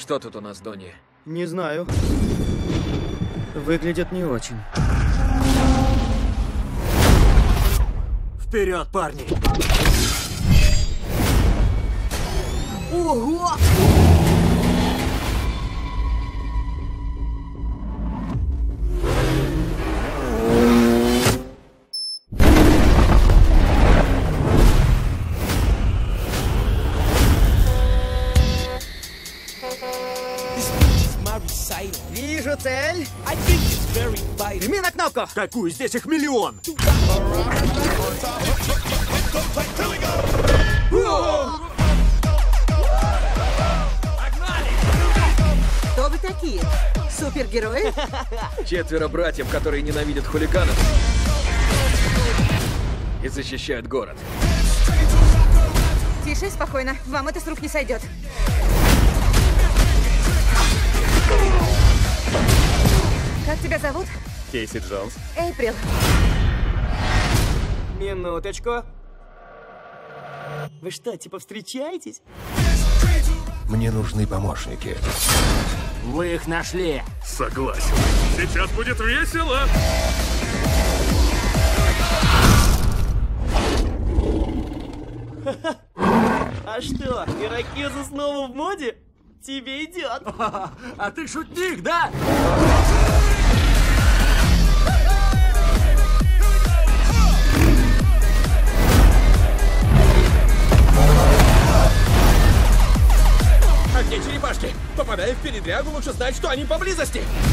Что тут у нас, Донни? Не знаю. Выглядит не очень. Вперед, парни! Ого! Вижу цель. Жми на кнопку. Какую? Здесь их миллион! Кто вы такие? Супергерои? 4 братьев, которые ненавидят хулиганов и защищают город. Тише, спокойно. Вам это с рук не сойдет. Как тебя зовут? Кейси Джонс. Эйприл. Минуточку. Вы что, типа встречаетесь? Мне нужны помощники. Вы их нашли! Согласен. Сейчас будет весело. А что, ирокезы снова в моде? Тебе идет. А ты шутник, да? А где черепашки? Попадая в передрягу, лучше знать, что они поблизости.